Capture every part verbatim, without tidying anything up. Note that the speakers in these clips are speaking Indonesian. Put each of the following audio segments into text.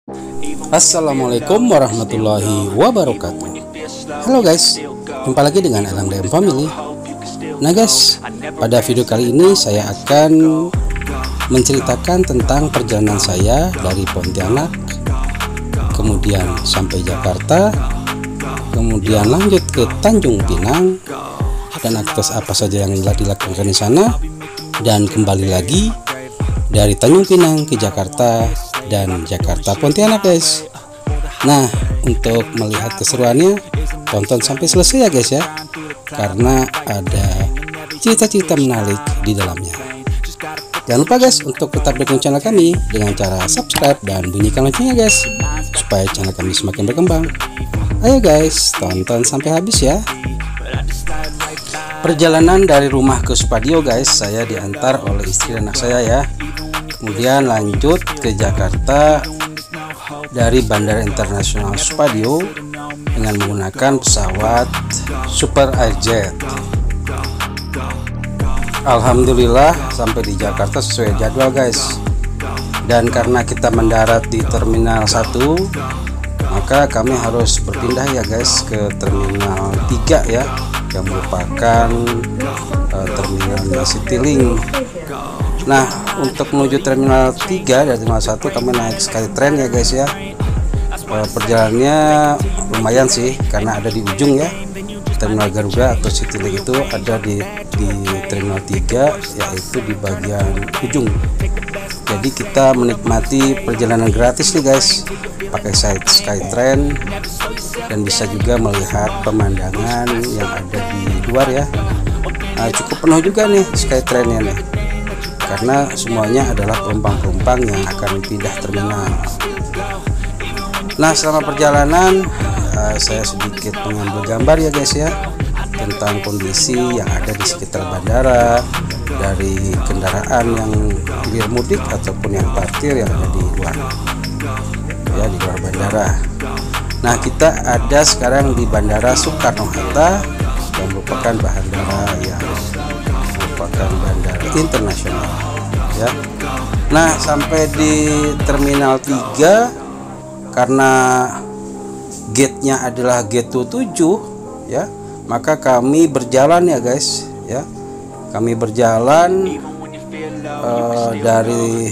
Assalamualaikum warahmatullahi wabarakatuh. Halo guys, jumpa lagi dengan L M D M Family. Nah guys, pada video kali ini saya akan menceritakan tentang perjalanan saya dari Pontianak, kemudian sampai Jakarta, kemudian lanjut ke Tanjung Pinang, dan aktivitas apa saja yang telah dilakukan di sana, dan kembali lagi dari Tanjung Pinang ke Jakarta dan Jakarta Pontianak guys. Nah, untuk melihat keseruannya, tonton sampai selesai ya guys ya, karena ada cerita-cerita menarik di dalamnya. Jangan lupa guys untuk tetap dukung channel kami dengan cara subscribe dan bunyikan loncengnya guys, supaya channel kami semakin berkembang. Ayo guys, tonton sampai habis ya. Perjalanan dari rumah ke Supadio guys, saya diantar oleh istri dan anak saya ya. Kemudian lanjut ke Jakarta dari Bandara Internasional Supadio dengan menggunakan pesawat Super Airjet. Alhamdulillah sampai di Jakarta sesuai jadwal guys. Dan karena kita mendarat di Terminal satu, maka kami harus berpindah ya guys ke Terminal tiga ya, yang merupakan uh, terminalnya Citylink. Nah, untuk menuju Terminal tiga dari Terminal satu kami naik Skytrain ya guys ya. E, perjalanannya lumayan sih, karena ada di ujung ya. Terminal Garuda atau Citylink itu ada di, di Terminal tiga, yaitu di bagian ujung. Jadi kita menikmati perjalanan gratis nih guys, pakai Skytrain, dan bisa juga melihat pemandangan yang ada di luar ya. Nah, cukup penuh juga nih Skytrainnya nih, karena semuanya adalah penumpang-penumpang yang akan pindah terminal. Nah, selama perjalanan uh, saya sedikit mengambil gambar ya guys ya, tentang kondisi yang ada di sekitar bandara, dari kendaraan yang hilir mudik ataupun yang parkir yang ada di luar ya, di luar bandara. Nah, kita ada sekarang di Bandara Soekarno-Hatta, yang merupakan bandara yang merupakan bandara internasional ya. Nah, sampai di Terminal tiga, karena gate-nya adalah gate dua puluh tujuh ya, maka kami berjalan ya guys ya. Kami berjalan uh, dari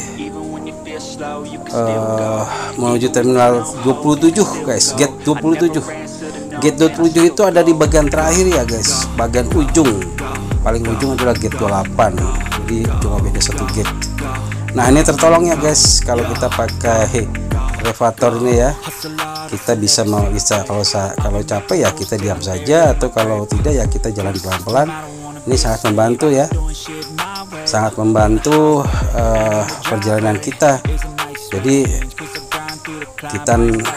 uh, menuju Terminal dua puluh tujuh guys, gate dua puluh tujuh. Gate dua puluh tujuh itu ada di bagian terakhir ya guys, bagian ujung. Paling ujung adalah gate dua puluh delapan, jadi cuma beda satu gate. Nah, ini tertolong ya guys kalau kita pakai elevator ini ya. Kita bisa mau bisa kalau kalau capek ya kita diam saja, atau kalau tidak ya kita jalan pelan-pelan. Ini sangat membantu ya, sangat membantu uh, perjalanan kita. Jadi kita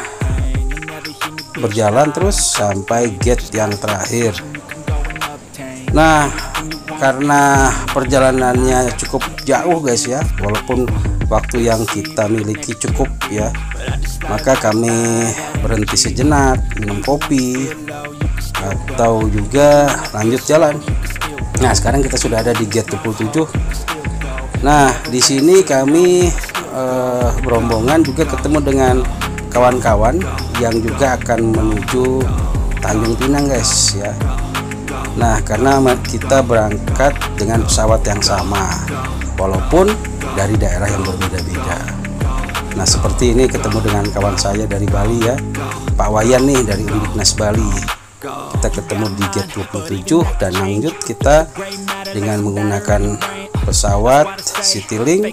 berjalan terus sampai gate yang terakhir. Nah, karena perjalanannya cukup jauh guys ya, walaupun waktu yang kita miliki cukup ya, maka kami berhenti sejenak minum kopi atau juga lanjut jalan. Nah, sekarang kita sudah ada di gate dua puluh tujuh. Nah, di sini kami eh, berombongan juga ketemu dengan kawan-kawan yang juga akan menuju Tanjung Pinang guys ya. Nah, karena kita berangkat dengan pesawat yang sama, walaupun dari daerah yang berbeda-beda. Nah, seperti ini ketemu dengan kawan saya dari Bali ya, Pak Wayan nih dari Undiknas Bali. Kita ketemu di gate dua puluh tujuh dan lanjut kita dengan menggunakan pesawat Citylink.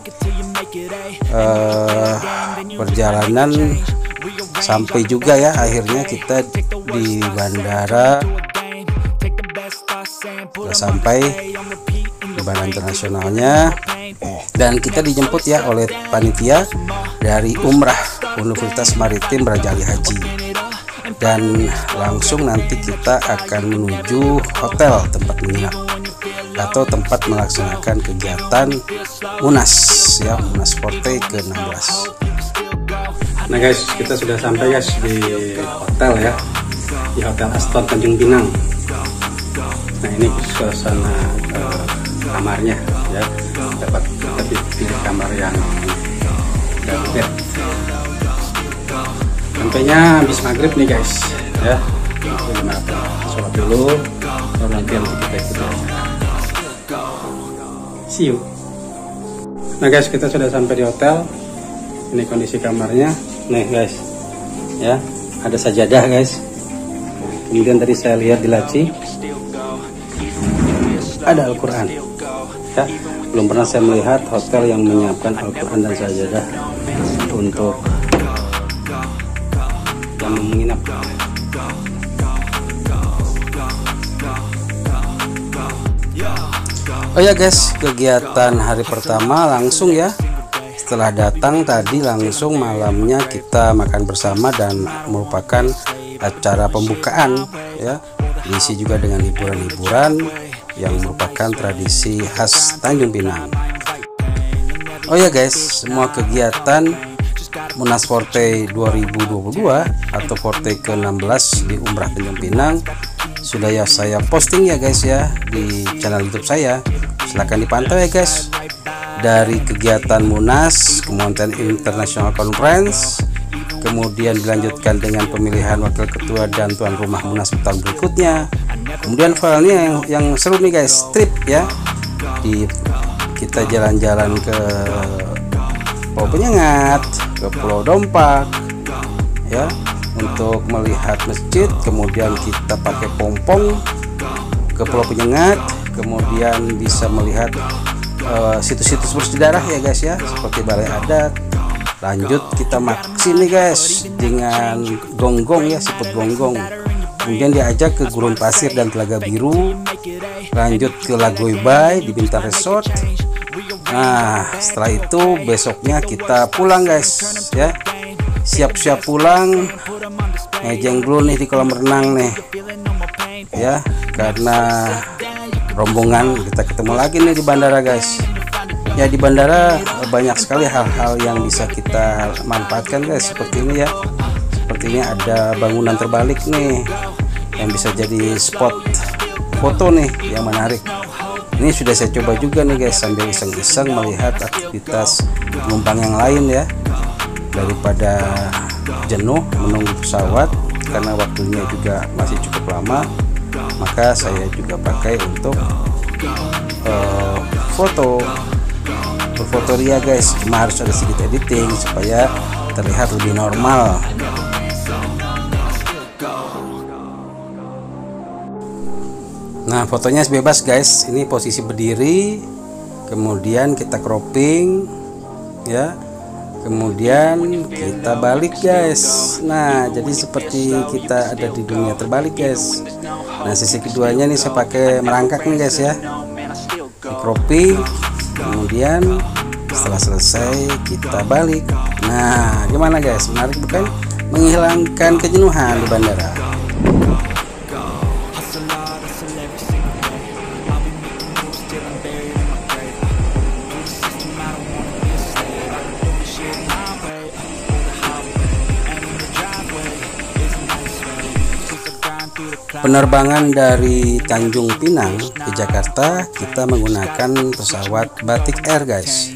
Uh, perjalanan sampai juga ya, akhirnya kita di bandara, sudah sampai di bandara internasionalnya, dan kita dijemput ya oleh panitia dari Umrah Universitas Maritim Raja Ali Haji, dan langsung nanti kita akan menuju hotel tempat menginap atau tempat melaksanakan kegiatan Munas ya, Munas Forte ke enam belas. Nah guys, kita sudah sampai guys di hotel ya, di Hotel Aston Tanjung Pinang. Nah, ini suasana uh, kamarnya ya, dapat kita pilih kamar yang double bed. sampainya habis maghrib nih guys ya. Sholat dulu baru nanti kita ikut. See you. Nah guys, kita sudah sampai di hotel. Ini kondisi kamarnya nih guys ya, ada sajadah guys. Kemudian tadi saya lihat di laci ada Al-Quran ya. Belum pernah saya melihat hotel yang menyiapkan Al-Quran dan sajadah untuk yang menginap. Oh ya guys, kegiatan hari pertama langsung ya. Setelah datang tadi langsung malamnya kita makan bersama dan merupakan acara pembukaan ya. Diisi juga dengan hiburan-hiburan yang merupakan tradisi khas Tanjung Pinang. Oh ya guys, semua kegiatan Munas Forte dua ribu dua puluh dua atau Forte ke enam belas di Umrah Tanjung Pinang sudah ya saya posting ya guys ya di channel YouTube saya. Silahkan dipantau ya guys. Dari kegiatan Munas, kemudian International Conference, kemudian dilanjutkan dengan pemilihan wakil ketua dan tuan rumah Munas tahun berikutnya. Kemudian filenya yang, yang seru nih guys, trip ya. Di kita jalan-jalan ke Pulau Penyengat, ke Pulau Dompak ya, untuk melihat masjid. Kemudian kita pakai pompong ke Pulau Penyengat, kemudian bisa melihat situs-situs uh, bersejarah ya guys ya, seperti balai adat. Lanjut kita maksi nih guys dengan gonggong ya, siput gonggong. Kemudian diajak ke Gurun Pasir dan Telaga Biru. Lanjut ke Lagoy Bay di Bintang Resort. Nah setelah itu besoknya kita pulang guys ya, siap-siap pulang. Ngejeng dulu nih di kolam renang nih ya, karena rombongan kita ketemu lagi nih di bandara guys ya. Di bandara banyak sekali hal-hal yang bisa kita manfaatkan guys, seperti ini ya. Seperti ini ada bangunan terbalik nih yang bisa jadi spot foto nih yang menarik. Ini sudah saya coba juga nih guys, sambil iseng-iseng melihat aktivitas penumpang yang lain ya, daripada jenuh menunggu pesawat karena waktunya juga masih cukup lama. Maka saya juga pakai untuk uh, foto berfoto ria guys. Cuma harus ada sedikit editing supaya terlihat lebih normal. Nah fotonya bebas guys, ini posisi berdiri, kemudian kita cropping ya, kemudian kita balik guys. Nah jadi seperti kita ada di dunia terbalik guys. Nah sisi keduanya nih saya pakai merangkak nih guys ya, di cropping, kemudian setelah selesai kita balik. Nah gimana guys, menarik bukan? Menghilangkan kejenuhan di bandara. Penerbangan dari Tanjung Pinang ke Jakarta kita menggunakan pesawat Batik Air guys.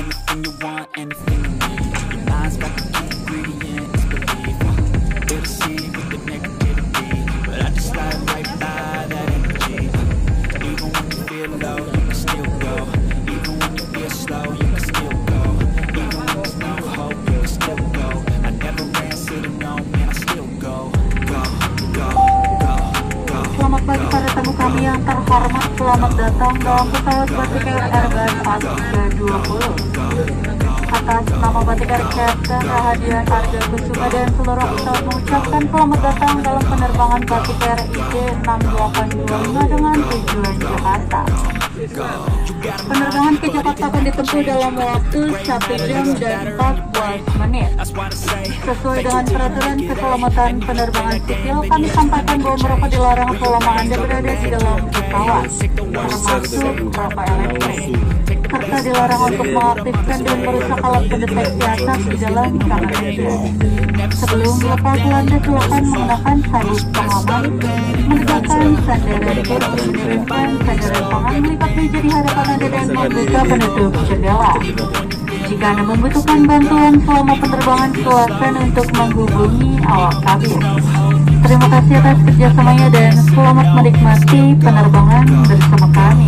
Selamat pagi para tamu kami yang terhormat, selamat datang dalam pesawat Batik Air Airbus A tiga dua puluh. Atas nama Batik Air Captain Rahadian Arga Kusuma dan seluruh pesawat mengucapkan selamat datang dalam penerbangan Batik Air I J enam delapan dua lima dengan tujuan Jakarta. Penerbangan ke Jakarta akan ditempuh dalam waktu satu jam dan empat belas menit. Sesuai dengan peraturan keselamatan penerbangan sipil, kami sampaikan bahwa merokok dilarang selama Anda berada di dalam pesawat, termasuk rokok elektrik, serta dilarang untuk mengaktifkan dan merusak alat pendeteksi asap di dalam kamar Anda. Sebelum melepas landas, silakan mengenakan sabuk pengaman, menegakkan sandaran kaki, menurunkan sandaran tangan, melipat meja di hadapan Anda dan membuka penutup jendela. Jika Anda membutuhkan bantuan selama penerbangan, silakan untuk menghubungi awak kabin. Terima kasih atas kerjasamanya dan selamat menikmati penerbangan bersama kami.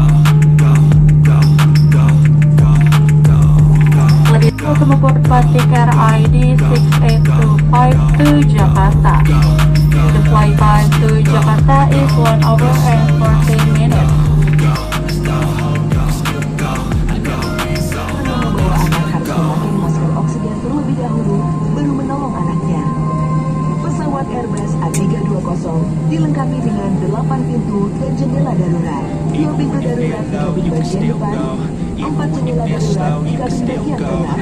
Lebih welcome aboard Pacific Air I D six eight two five two Jakarta. The flight time to Jakarta is one hour and fourteen minutes. Membawa anak harus memakai masker oksigen terlebih dahulu, baru menolong anaknya. Pesawat Airbus A tiga dua nol dilengkapi dengan delapan pintu dan jendela darurat, dua pintu darurat di kabin bagian depan, empat jendela darurat di kabin bagian tengah.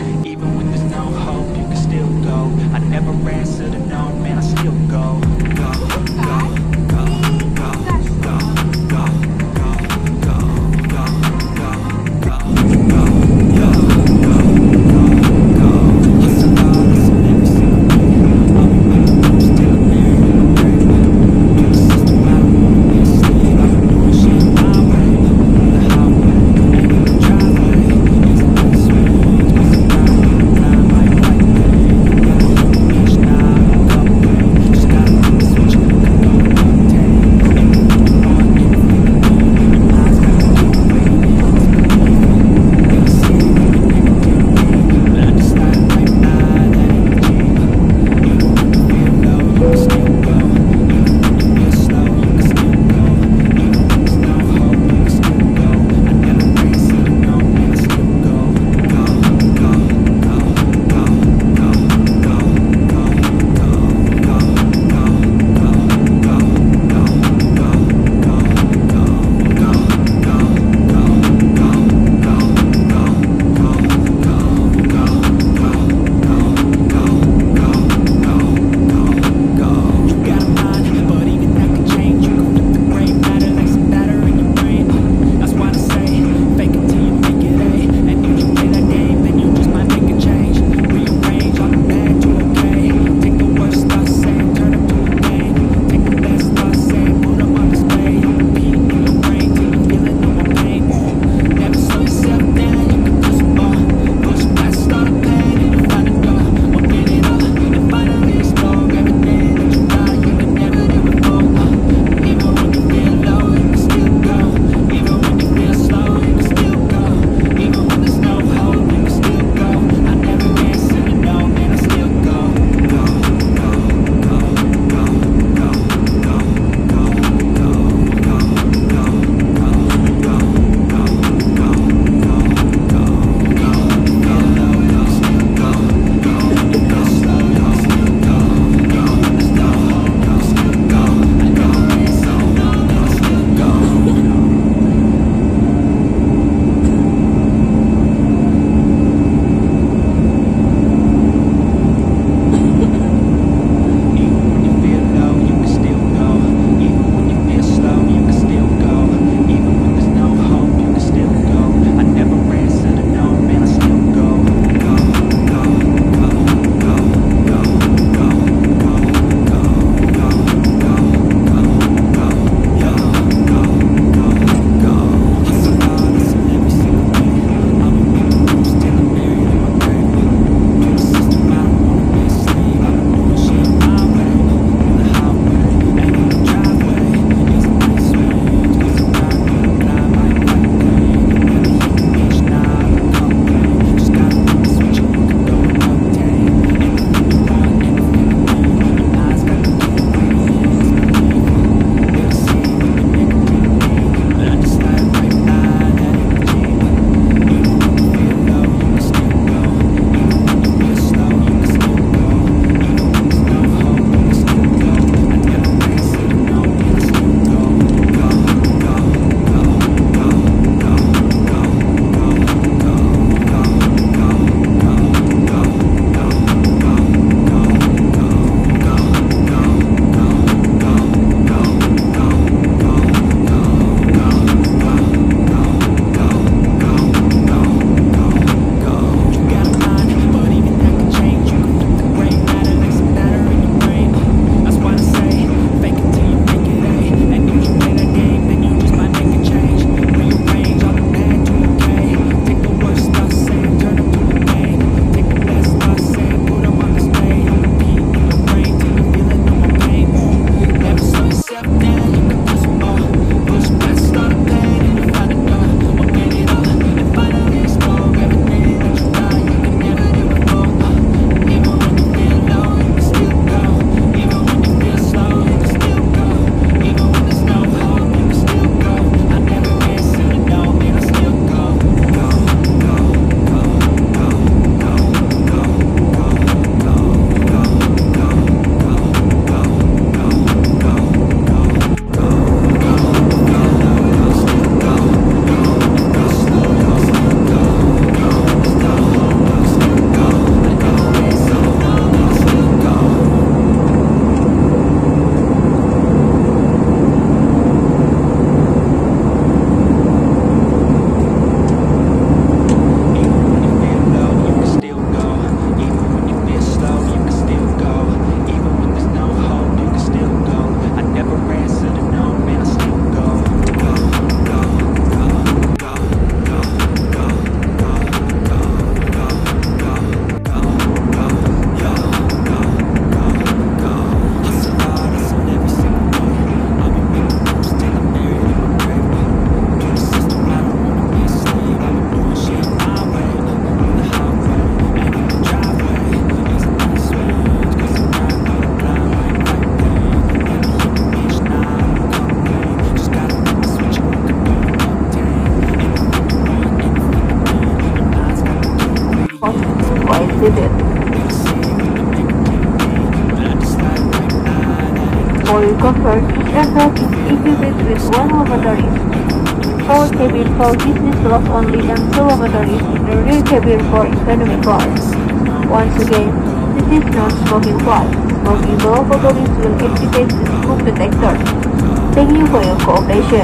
For comfort, this aircraft is equipped with one lavatory, four cabin for business class only, and two lavatories in the rear cabin for economy class. Once again, this is non-smoking class. Smoking the lavatories will activate the smoke detector. Thank you for your cooperation.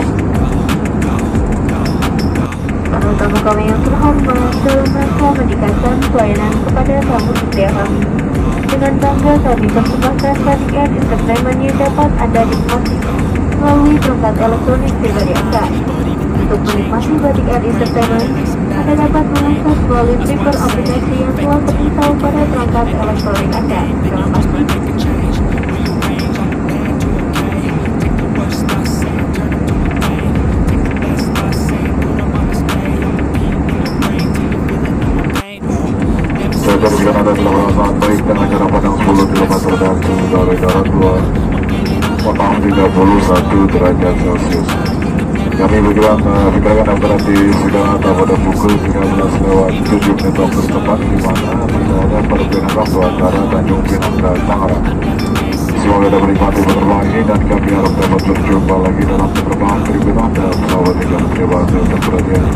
Para utama kami yang terhormat, dalam rangka meningkatkan pelayanan kepada tamu setia kami, dengan bangga kami persembahkan Batik Air Entertainment yang dapat Anda nikmati melalui perangkat elektronik pribadi Anda. Untuk menikmati Batik Air Entertainment, Anda dapat mengakses melalui fitur aplikasi yang telah terinstall pada perangkat elektronik Anda. Terima kasih. Jadikan Anda telah sangat baik dengan jarak pandang sepuluh kilometer dan suhu udara keluar potong tiga puluh satu derajat Celcius. Kami bergerak pergerakan operasi sudah ada pada pukul tiga belas lewat tujuh menit waktu setempat, di mana tidak ada perbedaan waktu antara Tanjung Pinang dan Tangerang. Semoga Anda menikmati penerbangan ini dan kami harap dapat berjumpa lagi dalam penerbangan berikutnya. Dan pesawat yang terima kasih untuk perhatian.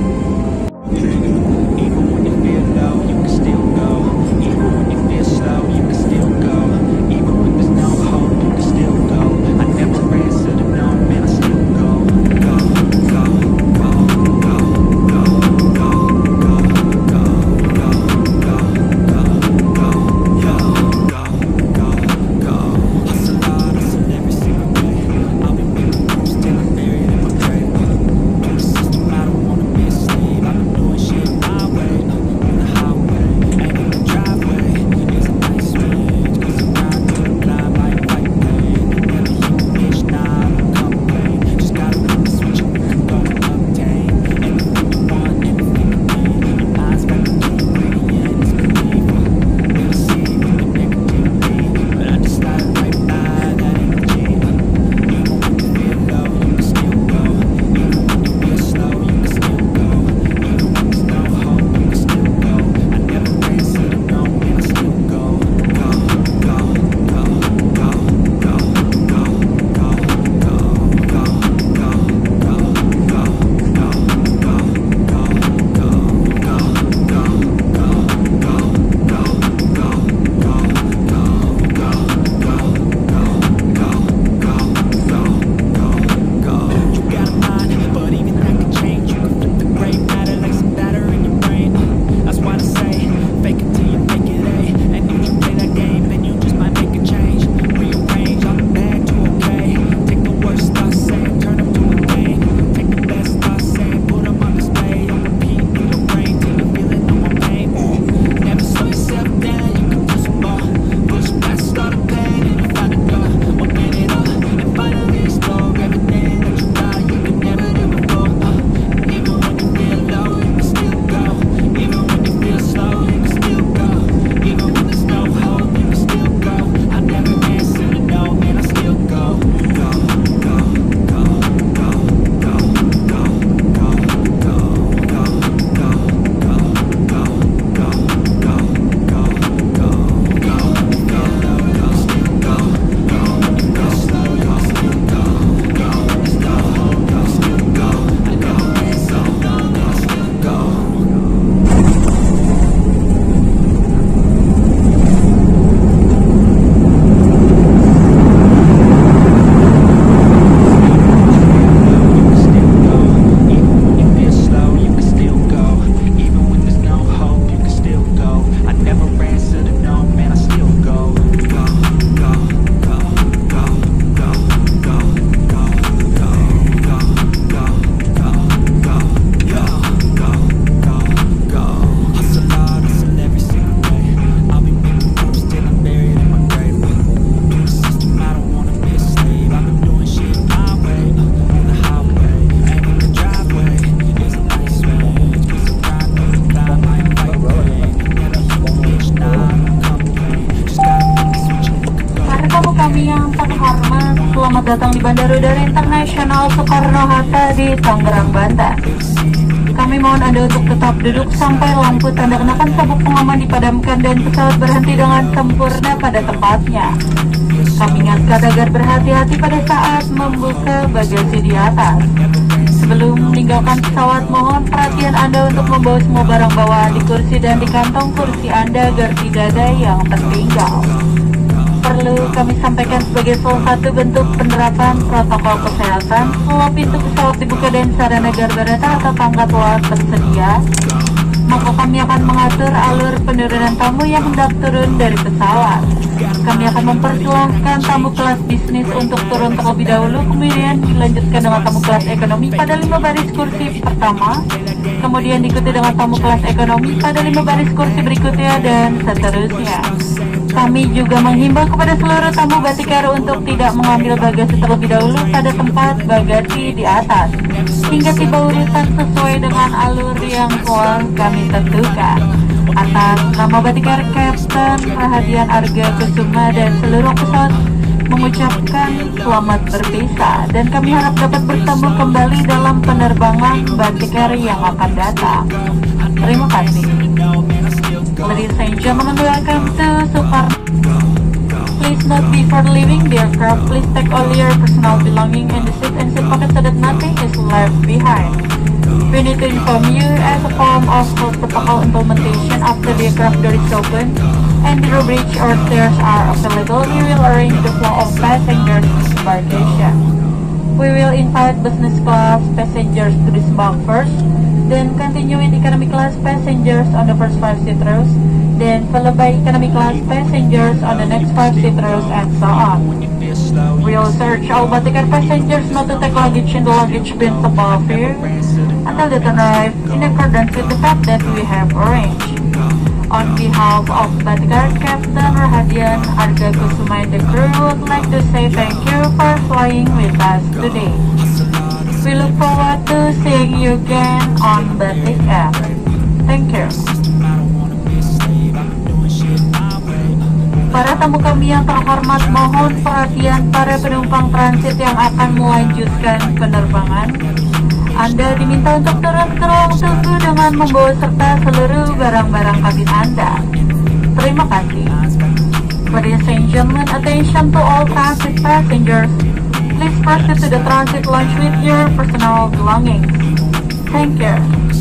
Even when you feel low, you can still go. Even when you feel slow, datang di Bandara Udara Internasional Soekarno-Hatta di Tangerang, Banten. Kami mohon Anda untuk tetap duduk sampai lampu tanda kenakan sabuk pengaman dipadamkan dan pesawat berhenti dengan sempurna pada tempatnya. Kami ingatkan agar berhati-hati pada saat membuka bagasi di atas. Sebelum meninggalkan pesawat, mohon perhatian Anda untuk membawa semua barang bawaan di kursi dan di kantong kursi Anda agar tidak ada yang tertinggal. Perlu kami sampaikan sebagai salah satu bentuk penerapan protokol kesehatan, setelah pintu pesawat dibuka dan sarana garbarata atau tangga telah tersedia, maka kami akan mengatur alur penurunan tamu yang hendak turun dari pesawat. Kami akan mempersilahkan tamu kelas bisnis untuk turun terlebih dahulu, kemudian dilanjutkan dengan tamu kelas ekonomi pada lima baris kursi pertama, kemudian diikuti dengan tamu kelas ekonomi pada lima baris kursi berikutnya, dan seterusnya. Kami juga menghimbau kepada seluruh tamu Batik Air untuk tidak mengambil bagasi terlebih dahulu pada tempat bagasi di atas, hingga tiba urutan sesuai dengan alur yang telah kami tentukan. Atas nama Batik Air, Kapten Rahadian Arga Kusuma dan seluruh pesawat mengucapkan selamat berpisah, dan kami harap dapat bertemu kembali dalam penerbangan Batik Air yang akan datang. Terima kasih. Ladies and gentlemen, welcome to Soekarno. Please note before leaving the aircraft, please take all your personal belongings in the seat and seat pockets so that nothing is left behind. We need to inform you as a form of protocol implementation after the aircraft door is open and the bridge or stairs are available, we will arrange the flow of passengers disembarkation. We will invite business class passengers to disembark first, then continue with economy class passengers on the first five seat rows, then followed by economy class passengers on the next five seat rows, and so on. We also urge all Batik Air passengers not to take luggage in the luggage bins above here until they arrive, in accordance with the fact that we have arranged. On behalf of Batik Air, Kapten Rahadian Arga Kusuma and the crew would like to say thank you for flying with us today. We look forward to seeing you again on Batik Air. Thank you. Para tamu kami yang terhormat, mohon perhatian para penumpang transit yang akan melanjutkan penerbangan. Anda diminta untuk turun ke ruang tunggu dengan membawa serta seluruh barang-barang kabin Anda. Terima kasih. Ladies and gentlemen, attention to all transit passengers. Please proceed to the transit lounge with your personal belongings. Thank you.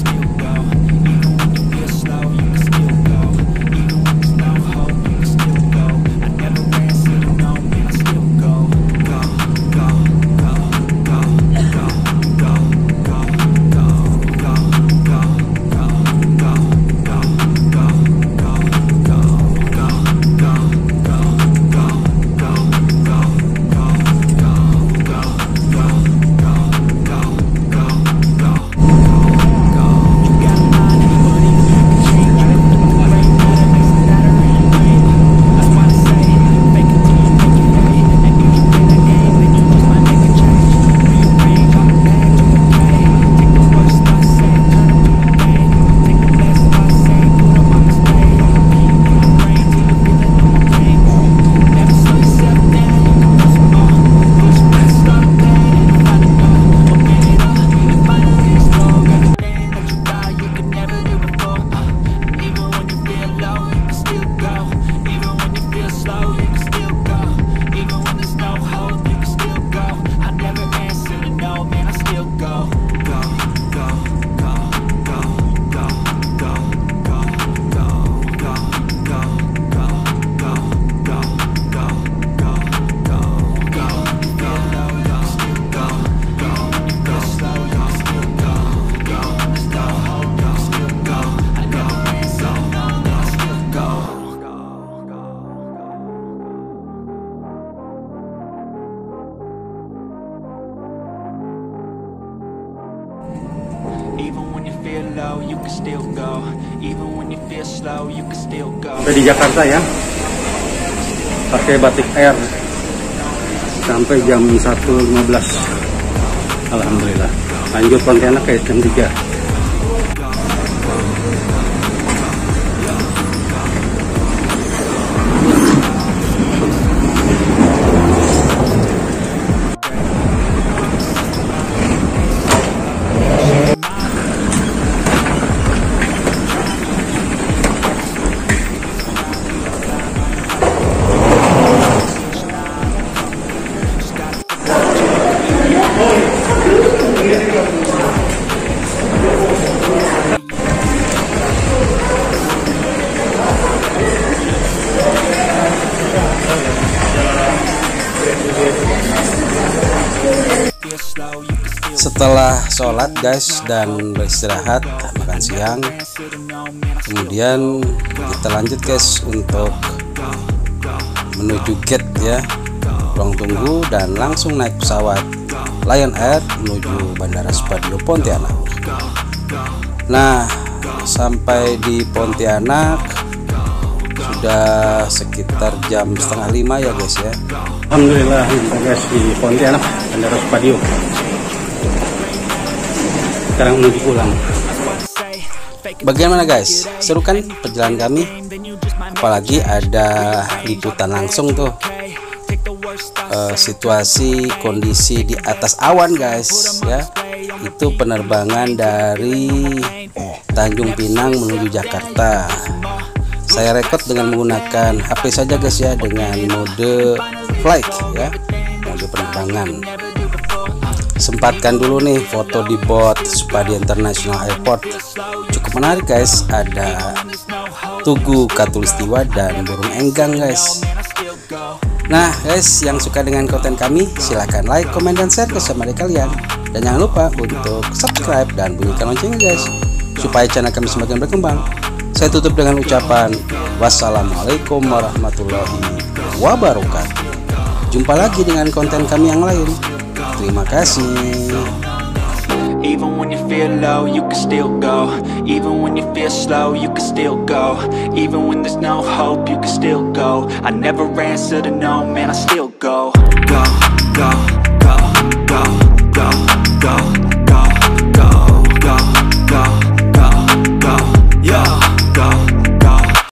Sampai di Jakarta ya, pakai Batik Air sampai jam satu lima belas. Alhamdulillah. Lanjut Pontianak ke jam tiga. Setelah sholat guys dan beristirahat makan siang, kemudian kita lanjut guys untuk menuju gate ya, ruang tunggu, dan langsung naik pesawat Lion Air menuju Bandara Supadio Pontianak. Nah, sampai di Pontianak sudah sekitar jam setengah lima ya guys ya. Alhamdulillah kita guys di Pontianak Bandara Supadio. Sekarang menuju pulang. Bagaimana guys? Seru kan perjalanan kami? Apalagi ada liputan langsung tuh, uh, situasi kondisi di atas awan guys ya. Itu penerbangan dari Tanjung Pinang menuju Jakarta. Saya rekod dengan menggunakan H P saja guys ya, dengan mode flight ya, mode penerbangan. Sempatkan dulu nih foto di bot Supadio International Airport. Cukup menarik guys, ada tugu katulistiwa dan burung enggang guys. Nah guys, yang suka dengan konten kami silahkan like, komen, dan share ke sama kalian. Dan jangan lupa untuk subscribe dan bunyikan loncengnya guys, supaya channel kami semakin berkembang. Saya tutup dengan ucapan wassalamualaikum warahmatullahi wabarakatuh. Jumpa lagi dengan konten kami yang lain. Terima kasih. Even when you feel low, you can still go. Even when you feel slow, you can still go. Even when there's no hope, you can still go. I never answer to no, man, I still go.